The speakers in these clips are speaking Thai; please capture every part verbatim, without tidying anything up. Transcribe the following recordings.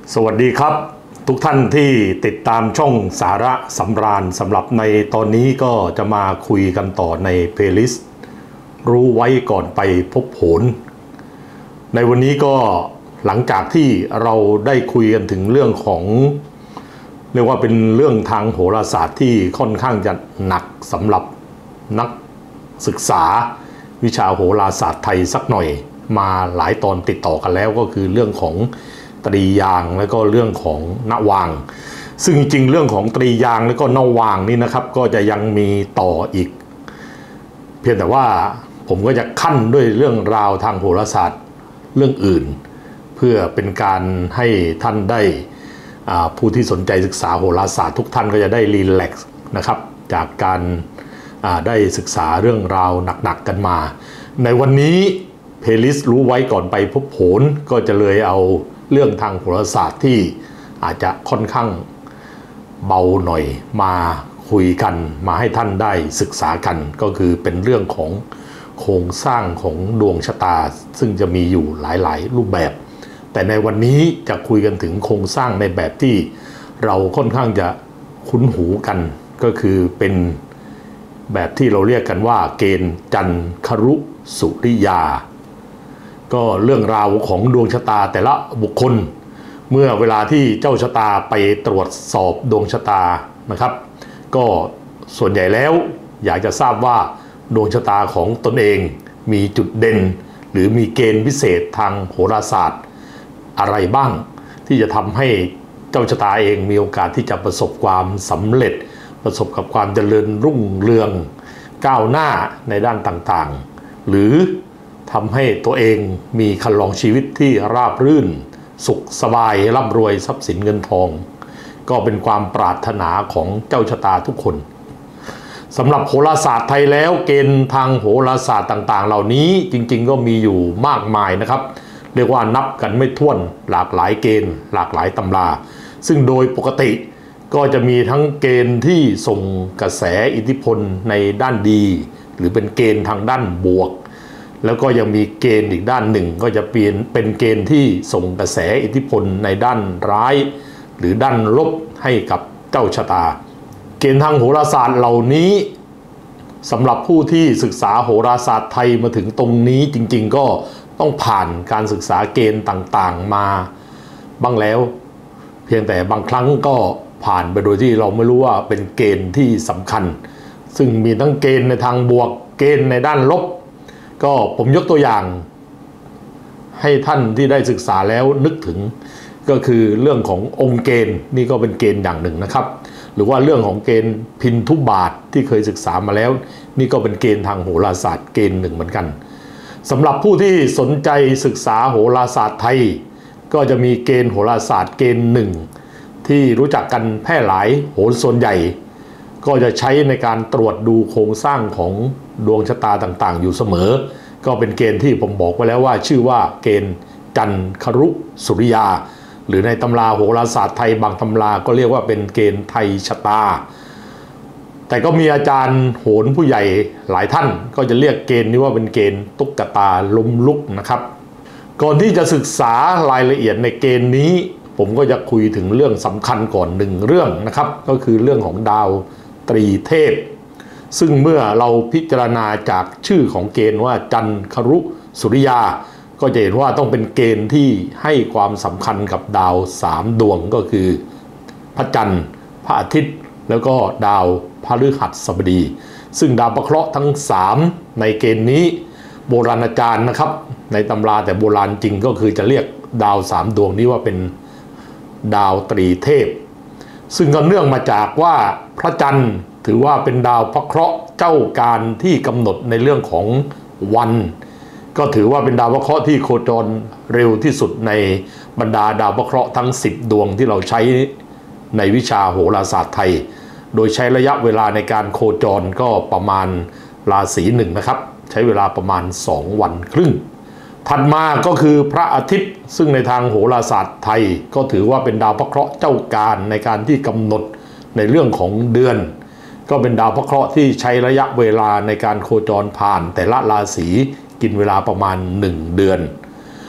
สวัสดีครับทุกท่านที่ติดตามช่องสาระสำราญสำหรับในตอนนี้ก็จะมาคุยกันต่อในเพลย์ลิสต์รู้ไว้ก่อนไปพบผลในวันนี้ก็หลังจากที่เราได้คุยกันถึงเรื่องของเรียกว่าเป็นเรื่องทางโหราศาสตร์ที่ค่อนข้างจะหนักสำหรับนักศึกษาวิชาโหราศาสตร์ไทยสักหน่อยมาหลายตอนติดต่อกันแล้วก็คือเรื่องของตรียางแล้วก็เรื่องของนวางซึ่งจริงๆเรื่องของตรียางแล้วก็นวางนี่นะครับก็จะยังมีต่ออีกเพียงแต่ว่าผมก็จะขั้นด้วยเรื่องราวทางโหราศาสตร์เรื่องอื่นเพื่อเป็นการให้ท่านได้ผู้ที่สนใจศึกษาโหราศาสตร์ทุกท่านก็จะได้รีแลกซ์นะครับจากการได้ศึกษาเรื่องราวหนักๆกันมาในวันนี้เพลย์ลิสต์รู้ไว้ก่อนไปพบผลก็จะเลยเอาเรื่องทางโหราศาสตร์ที่อาจจะค่อนข้างเบาหน่อยมาคุยกันมาให้ท่านได้ศึกษากันก็คือเป็นเรื่องของโครงสร้างของดวงชะตาซึ่งจะมีอยู่หลายๆรูปแบบแต่ในวันนี้จะคุยกันถึงโครงสร้างในแบบที่เราค่อนข้างจะคุ้นหูกันก็คือเป็นแบบที่เราเรียกกันว่าเกณฑ์จันครุสุริยาก็เรื่องราวของดวงชะตาแต่ละบุคคลเมื่อเวลาที่เจ้าชะตาไปตรวจสอบดวงชะตานะครับก็ส่วนใหญ่แล้วอยากจะทราบว่าดวงชะตาของตนเองมีจุดเด่นหรือมีเกณฑ์พิเศษทางโหราศาสตร์อะไรบ้างที่จะทำให้เจ้าชะตาเองมีโอกาสที่จะประสบความสำเร็จประสบกับความเจริญรุ่งเรืองก้าวหน้าในด้านต่างๆหรือทำให้ตัวเองมีคันลองชีวิตที่ราบรื่นสุขสบายร่ำรวยทรัพย์สินเงินทองก็เป็นความปรารถนาของเจ้าชะตาทุกคนสำหรับโหราศาสตร์ไทยแล้วเกณฑ์ทางโหราศาสตร์ต่างๆเหล่านี้จริงๆก็มีอยู่มากมายนะครับเรียกว่านับกันไม่ถ้วนหลากหลายเกณฑ์หลากหลายตำราซึ่งโดยปกติก็จะมีทั้งเกณฑ์ที่ส่งกระแสอิทธิพลในด้านดีหรือเป็นเกณฑ์ทางด้านบวกแล้วก็ยังมีเกณฑ์อีกด้านหนึ่งก็จะเปลี่ยนเป็นเกณฑ์ที่ส่งกระแสอิทธิพลในด้านร้ายหรือด้านลบให้กับเจ้าชะตาเกณฑ์ทางโหราศาสตร์เหล่านี้สำหรับผู้ที่ศึกษาโหราศาสตร์ไทยมาถึงตรงนี้จริงๆก็ต้องผ่านการศึกษาเกณฑ์ต่างๆมาบ้างแล้วเพียงแต่บางครั้งก็ผ่านไปโดยที่เราไม่รู้ว่าเป็นเกณฑ์ที่สำคัญซึ่งมีทั้งเกณฑ์ในทางบวกเกณฑ์ในด้านลบก็ผมยกตัวอย่างให้ท่านที่ได้ศึกษาแล้วนึกถึงก็คือเรื่องขององค์เกณฑ์นี่ก็เป็นเกณฑ์อย่างหนึ่งนะครับหรือว่าเรื่องของเกณฑ์พินทุบาทที่เคยศึกษามาแล้วนี่ก็เป็นเกณฑ์ทางโหราศาสตร์เกณฑ์หนึ่งเหมือนกันสำหรับผู้ที่สนใจศึกษาโหราศาสตร์ไทยก็จะมีเกณฑ์โหราศาสตร์เกณฑ์หนึ่งที่รู้จักกันแพร่หลายโหรส่วนใหญ่ก็จะใช้ในการตรวจดูโครงสร้างของดวงชะตาต่างๆอยู่เสมอก็เป็นเกณฑ์ที่ผมบอกไว้แล้วว่าชื่อว่าเกณฑ์จันครุสุริยาหรือในตำราโหราศาสตร์ไทยบางตำราก็เรียกว่าเป็นเกณฑ์ไทยชะตาแต่ก็มีอาจารย์โหรผู้ใหญ่หลายท่านก็จะเรียกเกณฑ์นี้ว่าเป็นเกณฑ์ตุ๊กตาล้มลุกนะครับก่อนที่จะศึกษารายละเอียดในเกณฑ์นี้ผมก็จะคุยถึงเรื่องสำคัญก่อนหนึ่งเรื่องนะครับก็คือเรื่องของดาวตรีเทพซึ่งเมื่อเราพิจารณาจากชื่อของเกณฑ์ว่าจันครุสุริยาก็จะเห็นว่าต้องเป็นเกณฑ์ที่ให้ความสำคัญกับดาวสามดวงก็คือพระจันทร์พระอาทิตย์แล้วก็ดาวพฤหัสบดีซึ่งดาวประเคราะห์ทั้งสามในเกณฑ์นี้โบราณอาจารย์นะครับในตำราแต่โบราณจริงก็คือจะเรียกดาวสามดวงนี้ว่าเป็นดาวตรีเทพซึ่งก็เนื่องมาจากว่าพระจันทร์ถือว่าเป็นดาวพระเคราะห์เจ้าการที่กำหนดในเรื่องของวันก็ถือว่าเป็นดาวพระเคราะห์ที่โคจรเร็วที่สุดในบรรดาดาวพระเคราะห์ทั้งสิบดวงที่เราใช้ในวิชาโหราศาสตร์ไทยโดยใช้ระยะเวลาในการโคจรก็ประมาณราศีหนึ่งนะครับใช้เวลาประมาณสองวันครึ่งถัดมาก็คือพระอาทิตย์ซึ่งในทางโหราศาสตร์ไทยก็ถือว่าเป็นดาวพระเคราะห์เจ้าการในการที่กำหนดในเรื่องของเดือนก็เป็นดาวพระเคราะห์ที่ใช้ระยะเวลาในการโคจรผ่านแต่ละราศีกินเวลาประมาณหนึ่งเดือนต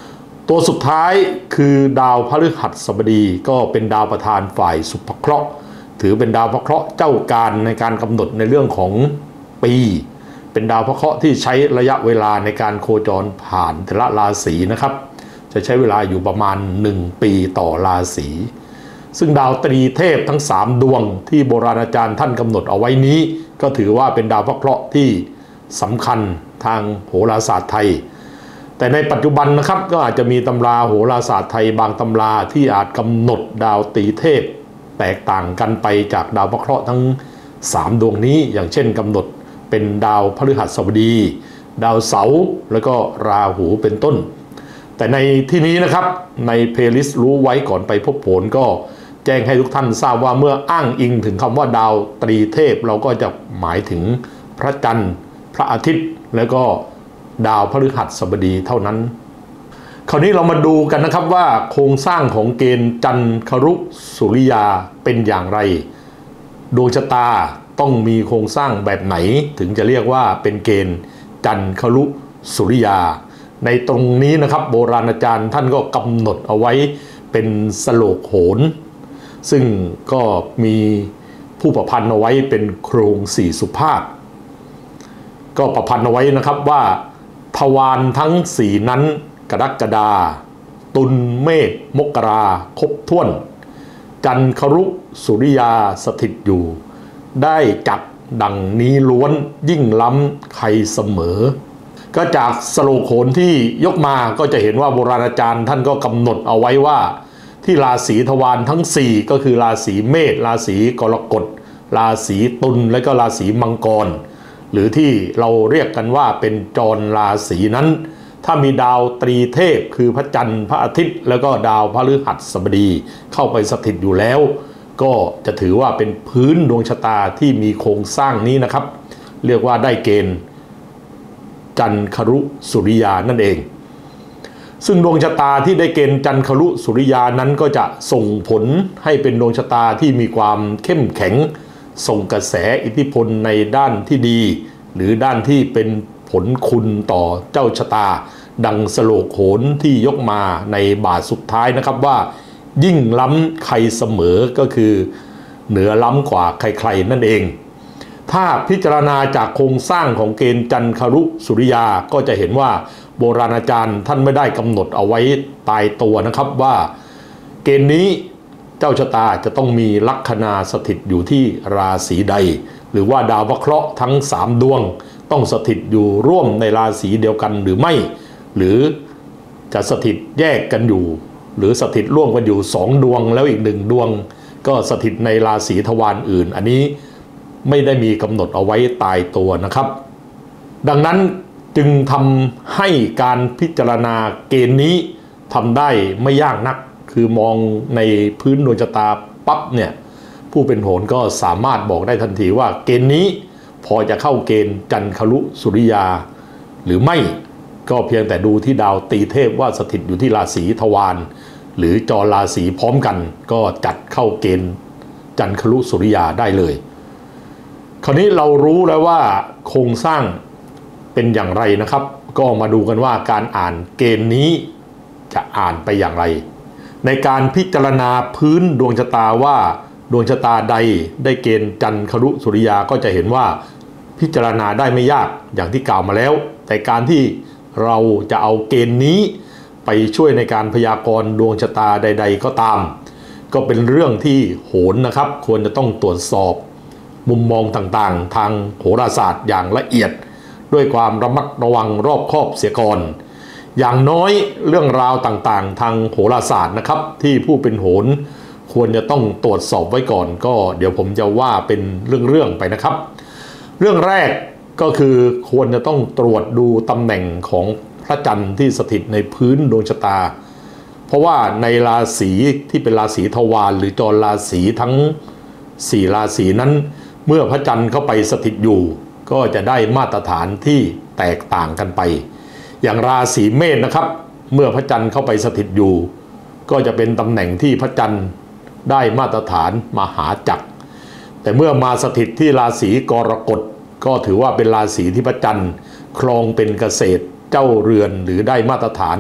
ตัวสุดท้ายคือดาวพฤหัสบดีก็เป็นดาวประธานฝ่ายสุภเคราะห์ถือเป็นดาวพระเคราะห์เจ้าการในการกำหนดในเรื่องของปีเป็นดาวพระเคราะห์ที่ใช้ระยะเวลาในการโคจรผ่านแต่ละราศีนะครับจะใช้เวลาอยู่ประมาณหนึ่งปีต่อราศีซึ่งดาวตรีเทพทั้งสามดวงที่โบราณอาจารย์ท่านกำหนดเอาไว้นี้ก็ถือว่าเป็นดาวพระเคราะห์ที่สำคัญทางโหราศาสตร์ไทยแต่ในปัจจุบันนะครับก็อาจจะมีตำราโหราศาสตร์ไทยบางตำราที่อาจกำหนดดาวตรีเทพแตกต่างกันไปจากดาวพระเคราะห์ทั้งสามดวงนี้อย่างเช่นกำหนดเป็นดาวพฤหัสบดีดาวเสาร์แล้วก็ราหูเป็นต้นแต่ในที่นี้นะครับในเพลย์ลิสต์รู้ไว้ก่อนไปพบผลก็แจ้งให้ทุกท่านทราบว่าเมื่ออ้างอิงถึงคำว่าดาวตรีเทพเราก็จะหมายถึงพระจันทร์พระอาทิตย์แล้วก็ดาวพฤหัสบดีเท่านั้นคราวนี้เรามาดูกันนะครับว่าโครงสร้างของเกณฑ์จันครุสุริยาเป็นอย่างไรดวงชะตาต้องมีโครงสร้างแบบไหนถึงจะเรียกว่าเป็นเกณฑ์จันครุสุริยาในตรงนี้นะครับโบราณอาจารย์ท่านก็กำหนดเอาไว้เป็นสโลกโหรซึ่งก็มีผู้ประพันธ์เอาไว้เป็นโครงสี่สุภาพก็ประพันธ์เอาไว้นะครับว่าทวารทั้งสี่นั้นกรกฎาตุลเมษมกราครบถ้วนจันครุสุริยาสถิตอยู่ได้จักดังนี้ล้วนยิ่งล้ำใครเสมอก็จากสโลกโหรที่ยกมาก็จะเห็นว่าโบราณอาจารย์ท่านก็กำหนดเอาไว้ว่าที่ราศีทวารทั้งสี่ก็คือราศีเมษราศีกรกฎราศีตุลและก็ราศีมังกรหรือที่เราเรียกกันว่าเป็นจรราศีนั้นถ้ามีดาวตรีเทพคือพระจันทร์พระอาทิตย์แล้วก็ดาวพฤหัสบดีเข้าไปสถิตอยู่แล้วก็จะถือว่าเป็นพื้นดวงชะตาที่มีโครงสร้างนี้นะครับเรียกว่าได้เกณฑ์จันครุสุริยานั่นเองซึ่งดวงชะตาที่ได้เกณฑ์จันครุสุริยานั้นก็จะส่งผลให้เป็นดวงชะตาที่มีความเข้มแข็งส่งกระแสอิทธิพลในด้านที่ดีหรือด้านที่เป็นผลคุณต่อเจ้าชะตาดังสโลกโหรที่ยกมาในบาทสุดท้ายนะครับว่ายิ่งล้ำใครเสมอก็คือเหนือล้ำกว่าใครๆนั่นเองถ้าพิจารณาจากโครงสร้างของเกณฑ์จันครุสุริยาก็จะเห็นว่าโบราณอาจารย์ท่านไม่ได้กำหนดเอาไว้ตายตัวนะครับว่าเกณฑ์นี้เจ้าชะตาจะต้องมีลัคนาสถิตอยู่ที่ราศีใดหรือว่าดาวพระเคราะห์ทั้งสามดวงต้องสถิตอยู่ร่วมในราศีเดียวกันหรือไม่หรือจะสถิตแยกกันอยู่หรือสถิตร่วมกันอยู่สองดวงแล้วอีกหนึ่งดวงก็สถิตในราศีทวารอื่นอันนี้ไม่ได้มีกำหนดเอาไว้ตายตัวนะครับดังนั้นจึงทำให้การพิจารณาเกณฑ์นี้ทำได้ไม่ยากนักคือมองในพื้นดวงชะตาปั๊บเนี่ยผู้เป็นโหรก็สามารถบอกได้ทันทีว่าเกณฑ์นี้พอจะเข้าเกณฑ์จันครุสุริยาหรือไม่ก็เพียงแต่ดูที่ดาวตรีเทพว่าสถิตอยู่ที่ราศีทวารหรือจรราศีพร้อมกันก็จัดเข้าเกณฑ์จันครุสุริยาได้เลยคราวนี้เรารู้แล้วว่าโครงสร้างเป็นอย่างไรนะครับก็มาดูกันว่าการอ่านเกณฑ์นี้จะอ่านไปอย่างไรในการพิจารณาพื้นดวงชะตาว่าดวงชะตาใดได้เกณฑ์จันครุสุริยาก็จะเห็นว่าพิจารณาได้ไม่ยากอย่างที่กล่าวมาแล้วแต่การที่เราจะเอาเกณฑ์นี้ไปช่วยในการพยากรณ์ดวงชะตาใดๆก็ตามก็เป็นเรื่องที่โหรนะครับควรจะต้องตรวจสอบมุมมองต่างๆทางโหราศาสตร์อย่างละเอียดด้วยความระมัดระวังรอบคอบเสียก่อนอย่างน้อยเรื่องราวต่างๆทางโหราศาสตร์นะครับที่ผู้เป็นโหรควรจะต้องตรวจสอบไว้ก่อนก็เดี๋ยวผมจะว่าเป็นเรื่องๆไปนะครับเรื่องแรกก็คือควรจะต้องตรวจดูตำแหน่งของพระจันทร์ที่สถิตในพื้นดวงชะตาเพราะว่าในราศีที่เป็นราศีทวารหรือจรราศีทั้งสี่ราศีนั้นเมื่อพระจันทร์เข้าไปสถิตอยู่ก็จะได้มาตรฐานที่แตกต่างกันไปอย่างราศีเมษนะครับเมื่อพระจันทร์เข้าไปสถิตอยู่ก็จะเป็นตำแหน่งที่พระจันทร์ได้มาตรฐานมหาจักรแต่เมื่อมาสถิตที่ราศีกรกฎก็ถือว่าเป็นราศีที่พระจันทร์ครองเป็นเกษตรเจ้าเรือนหรือได้มาตรฐาน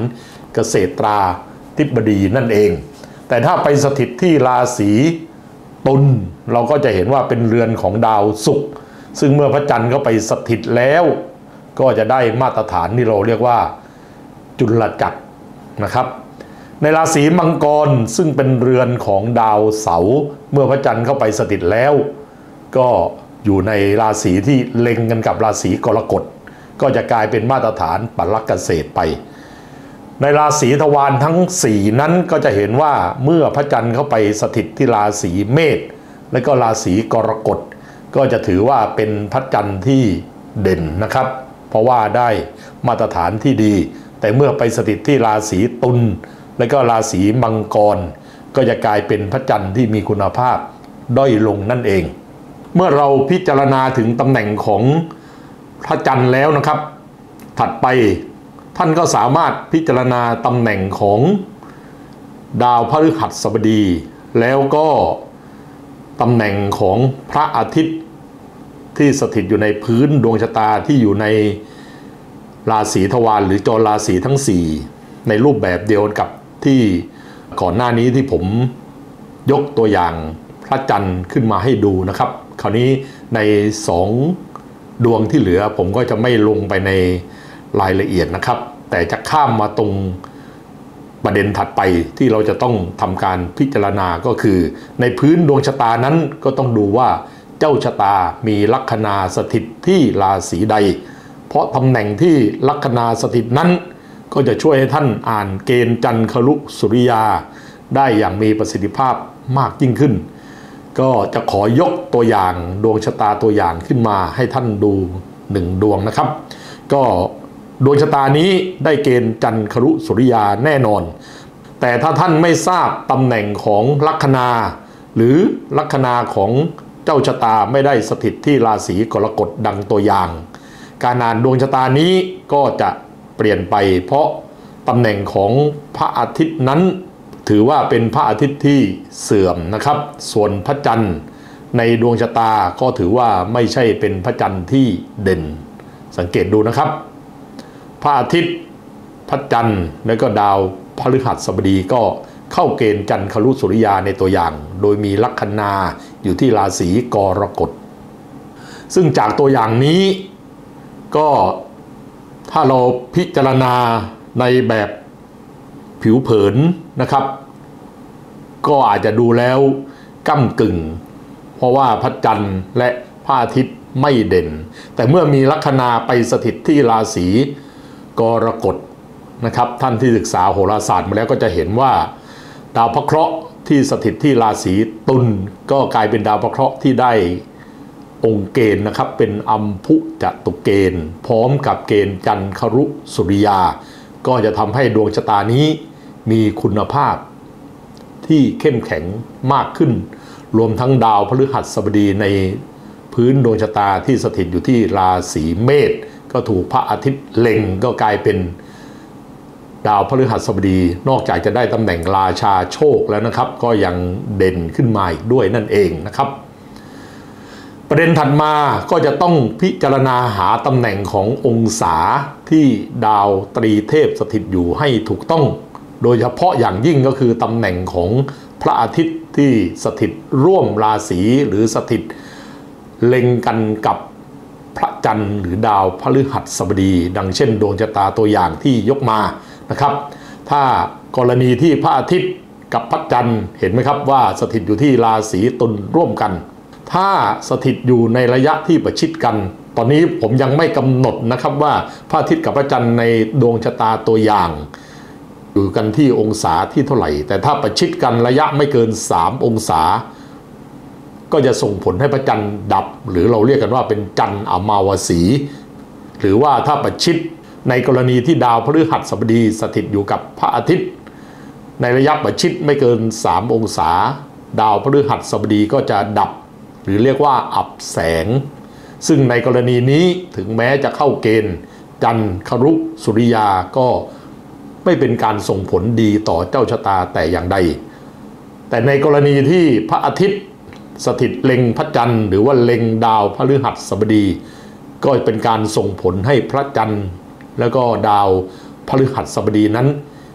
เกษตราธิบดีนั่นเองแต่ถ้าไปสถิตที่ราศีตุลเราก็จะเห็นว่าเป็นเรือนของดาวศุกร์ซึ่งเมื่อพระจันทร์เข้าไปสถิตแล้วก็จะได้มาตรฐานที่เราเรียกว่าจุลจักรนะครับในราศีมังกรซึ่งเป็นเรือนของดาวเสาร์เมื่อพระจันทร์เข้าไปสถิตแล้วก็อยู่ในราศีที่เล็งกันกับราศีกรกฎก็จะกลายเป็นมาตรฐานปลักเกษตรไปในราศีทวารทั้งสี่นั้นก็จะเห็นว่าเมื่อพระจันทร์เข้าไปสถิตที่ราศีเมษและก็ราศีกรกฎก็จะถือว่าเป็นพระจันทร์ที่เด่นนะครับเพราะว่าได้มาตรฐานที่ดีแต่เมื่อไปสถิตที่ราศีตุลและก็ราศีมังกรก็จะกลายเป็นพระจันทร์ที่มีคุณภาพด้อยลงนั่นเองเมื่อเราพิจารณาถึงตำแหน่งของพระจันทร์แล้วนะครับถัดไปท่านก็สามารถพิจารณาตำแหน่งของดาวพฤหัสบดีแล้วก็ตำแหน่งของพระอาทิตย์ที่สถิตอยู่ในพื้นดวงชะตาที่อยู่ในราศีทวารหรือจรราศีทั้งสี่ในรูปแบบเดียวกับที่ก่อนหน้านี้ที่ผมยกตัวอย่างพระจันทร์ขึ้นมาให้ดูนะครับคราวนี้ในสองดวงที่เหลือผมก็จะไม่ลงไปในรายละเอียดนะครับแต่จะข้ามมาตรงประเด็นถัดไปที่เราจะต้องทำการพิจารณาก็คือในพื้นดวงชะตานั้นก็ต้องดูว่าเจ้าชะตามีลัคนาสถิตที่ราศีใดเพราะตำแหน่งที่ลัคนาสถิตนั้นก็จะช่วยให้ท่านอ่านเกณฑ์จันทรุสุริยาได้อย่างมีประสิทธิภาพมากยิ่งขึ้นก็จะขอยกตัวอย่างดวงชะตาตัวอย่างขึ้นมาให้ท่านดูหนึ่งดวงนะครับก็ดวงชะตานี้ได้เกณฑ์จันทรุสุริยาแน่นอนแต่ถ้าท่านไม่ทราบตำแหน่งของลัคนาหรือลัคนาของเจ้าชะตาไม่ได้สถิตที่ราศีกรกฎดังตัวอย่างการอ่านดวงชะตานี้ก็จะเปลี่ยนไปเพราะตำแหน่งของพระอาทิตย์นั้นถือว่าเป็นพระอาทิตย์ที่เสื่อมนะครับส่วนพระจันทร์ในดวงชะตาก็ถือว่าไม่ใช่เป็นพระจันทร์ที่เด่นสังเกตดูนะครับพระอาทิตย์พระจันทร์และก็ดาวพฤหัสบดีก็เข้าเกณฑ์จันทรุสุริยาในตัวอย่างโดยมีลัคนาอยู่ที่ราศีกรกฎซึ่งจากตัวอย่างนี้ก็ถ้าเราพิจารณาในแบบผิวเผินนะครับก็อาจจะดูแล้วก้ำกึ่งเพราะว่าพระจันทร์และพระอาทิตย์ไม่เด่นแต่เมื่อมีลัคนาไปสถิตที่ราศีกรกฎนะครับท่านที่ศึกษาโหราศาสตร์มาแล้วก็จะเห็นว่าดาวพระเคราะห์ที่สถิตที่ราศีตุลก็กลายเป็นดาวพระเคราะห์ที่ได้องค์เกณฑ์นะครับเป็นอัมพุจตุเกณฑ์พร้อมกับเกณฑ์จันทรุสุริยาก็จะทำให้ดวงชะตานี้มีคุณภาพที่เข้มแข็งมากขึ้นรวมทั้งดาวพฤหัสบดีในพื้นดวงชะตาที่สถิตอยู่ที่ราศีเมษก็ถูกพระอาทิตย์เล็งก็กลายเป็นดาวพฤหัสบดีนอกจากจะได้ตำแหน่งราชาโชคแล้วนะครับก็ยังเด่นขึ้นมาอีกด้วยนั่นเองนะครับประเด็นถัดมาก็จะต้องพิจารณาหาตำแหน่งขององศาที่ดาวตรีเทพสถิตอยู่ให้ถูกต้องโดยเฉพาะอย่างยิ่งก็คือตำแหน่งของพระอาทิตย์ที่สถิตร่วมราศีหรือสถิตเล็งกันกับพระจันทร์หรือดาวพฤหัสบดีดังเช่นดวงชะตาตัวอย่างที่ยกมานะครับถ้ากรณีที่พระอาทิตย์กับพระจันทร์เห็นไหมครับว่าสถิตอยู่ที่ราศีตุลร่วมกันถ้าสถิตอยู่ในระยะที่ประชิดกันตอนนี้ผมยังไม่กำหนดนะครับว่าพระอาทิตย์กับพระจันทร์ในดวงชะตาตัวอย่างอยู่กันที่องศาที่เท่าไหร่แต่ถ้าประชิดกันระยะไม่เกินสามองศาก็จะส่งผลให้พระจันทร์ดับหรือเราเรียกกันว่าเป็นจันทร์อมาวสีหรือว่าถ้าประชิดในกรณีที่ดาวพฤหัสบดีสถิตอยู่กับพระอาทิตย์ในระยะประชิดไม่เกินสามองศาดาวพฤหัสบดีก็จะดับหรือเรียกว่าอับแสงซึ่งในกรณีนี้ถึงแม้จะเข้าเกณฑ์จันทรุสุริยาก็ไม่เป็นการส่งผลดีต่อเจ้าชะตาแต่อย่างใดแต่ในกรณีที่พระอาทิตย์สถิตเล็งพระจันทร์หรือว่าเล็งดาวพฤหัสบดีก็เป็นการส่งผลให้พระจันทร์แล้วก็ดาวพฤหัสบดีนั้น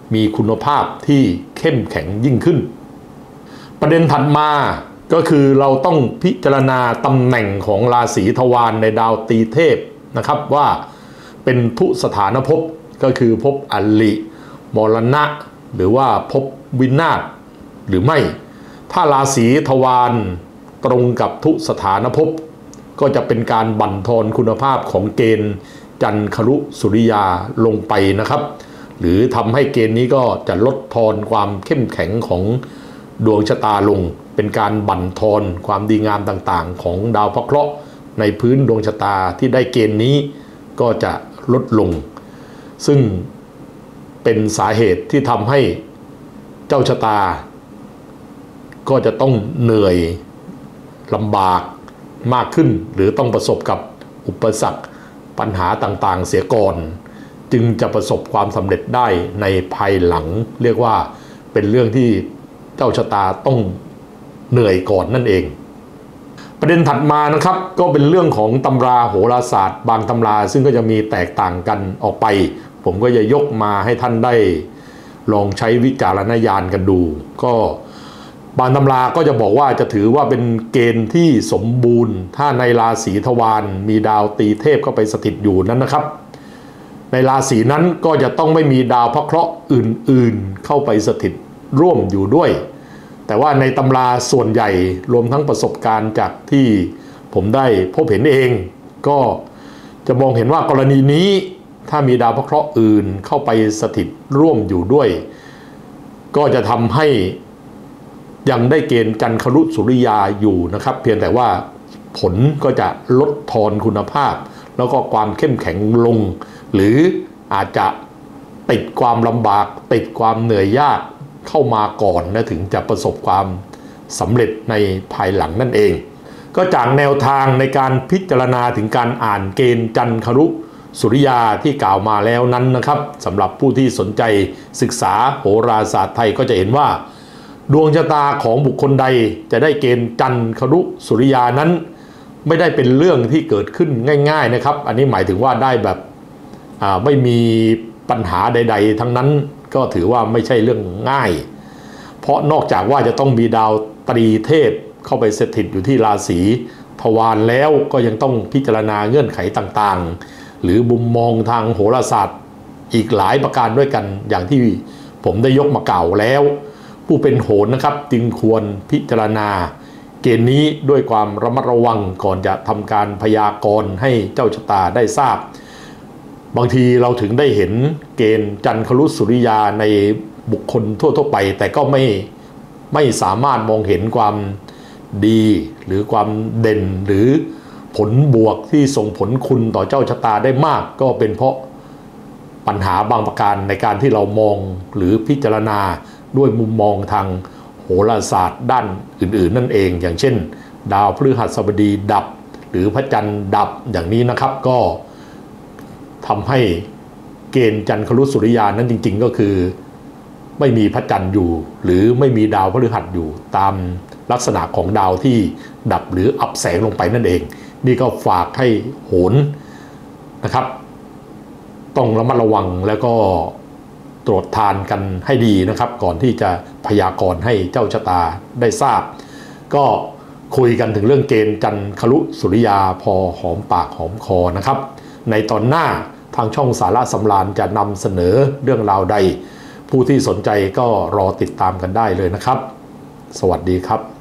มีคุณภาพที่เข้มแข็งยิ่งขึ้นประเด็นถัดมาก็คือเราต้องพิจารณาตำแหน่งของราศีทวารในดาวตีเทพนะครับว่าเป็นทุสถานภพก็คือภพอลิมรณะหรือว่าภพวินาศหรือไม่ถ้าราศีทวารตรงกับทุสถานภพก็จะเป็นการบั่นทอนคุณภาพของเกณฑ์จันครุสุริยาลงไปนะครับหรือทำให้เกณฑ์นี้ก็จะลดทอนความเข้มแข็งของดวงชะตาลงเป็นการบั่นทอนความดีงามต่างๆของดาวพระเคราะห์ในพื้นดวงชะตาที่ได้เกณฑ์นี้ก็จะลดลงซึ่งเป็นสาเหตุที่ทำให้เจ้าชะตาก็จะต้องเหนื่อยลำบากมากขึ้นหรือต้องประสบกับอุปสรรคปัญหาต่างๆเสียก่อนจึงจะประสบความสำเร็จได้ในภายหลังเรียกว่าเป็นเรื่องที่เจ้าชะตาต้องเหนื่อยก่อนนั่นเองประเด็นถัดมานะครับก็เป็นเรื่องของตำราโหราศาสตร์บางตำราซึ่งก็จะมีแตกต่างกันออกไปผมก็จะยกมาให้ท่านได้ลองใช้วิจารณญาณกันดูก็บางตำราก็จะบอกว่าจะถือว่าเป็นเกณฑ์ที่สมบูรณ์ถ้าในราศีทวารมีดาวตีเทพเข้าไปสถิตอยู่นั้นนะครับในราศีนั้นก็จะต้องไม่มีดาวพระเคราะห์อื่นๆเข้าไปสถิตร่วมอยู่ด้วยแต่ว่าในตำราส่วนใหญ่รวมทั้งประสบการณ์จากที่ผมได้พบเห็นเองก็จะมองเห็นว่ากรณีนี้ถ้ามีดาวพระเคราะห์อื่นเข้าไปสถิตร่วมอยู่ด้วยก็จะทำให้ยังได้เกณฑ์จันครุสุริยาอยู่นะครับเพียงแต่ว่าผลก็จะลดทอนคุณภาพแล้วก็ความเข้มแข็งลงหรืออาจจะติดความลำบากติดความเหนื่อยยากเข้ามาก่อนนะถึงจะประสบความสำเร็จในภายหลังนั่นเองก็จากแนวทางในการพิจารณาถึงการอ่านเกณฑ์จันครุสุริยาที่กล่าวมาแล้วนั้นนะครับสำหรับผู้ที่สนใจศึกษาโหราศาสตร์ไทยก็จะเห็นว่าดวงชะตาของบุคคลใดจะได้เกณฑ์จันครุสุริยานั้นไม่ได้เป็นเรื่องที่เกิดขึ้นง่ายๆนะครับอันนี้หมายถึงว่าได้แบบไม่มีปัญหาใดๆทั้งนั้นก็ถือว่าไม่ใช่เรื่องง่ายเพราะนอกจากว่าจะต้องมีดาวตรีเทพเข้าไปสถิตอยู่ที่ราศีทวารแล้วก็ยังต้องพิจารณาเงื่อนไขต่างๆหรือมุมมองทางโหราศาสตร์อีกหลายประการด้วยกันอย่างที่ผมได้ยกมากล่าวแล้วผู้เป็นโหรนะครับจึงควรพิจารณาเกณฑ์นี้ด้วยความระมัดระวังก่อนจะทำการพยากรณ์ให้เจ้าชะตาได้ทราบบางทีเราถึงได้เห็นเกณฑ์จันครุสุริยาในบุคคลทั่วๆไปแต่ก็ไม่ไม่สามารถมองเห็นความดีหรือความเด่นหรือผลบวกที่ส่งผลคุณต่อเจ้าชะตาได้มากก็เป็นเพราะปัญหาบางประการในการที่เรามองหรือพิจารณาด้วยมุมมองทางโหราศาสตร์ด้านอื่นๆนั่นเองอย่างเช่นดาวพฤหัสบดีดับหรือพระจันทร์ดับอย่างนี้นะครับก็ทำให้เกณฑ์จันครุสุริยานั้นจริงๆก็คือไม่มีพระจันทร์อยู่หรือไม่มีดาวพฤหัสอยู่ตามลักษณะของดาวที่ดับหรืออับแสงลงไปนั่นเองนี่ก็ฝากให้โหรนะครับต้องระมัดระวังแล้วก็ตรวจทานกันให้ดีนะครับก่อนที่จะพยากรณ์ให้เจ้าชะตาได้ทราบก็คุยกันถึงเรื่องเกณฑ์จันครุสุริยาพอหอมปากหอมคอนะครับในตอนหน้าทางช่องสาระสำราญจะนำเสนอเรื่องราวใดผู้ที่สนใจก็รอติดตามกันได้เลยนะครับสวัสดีครับ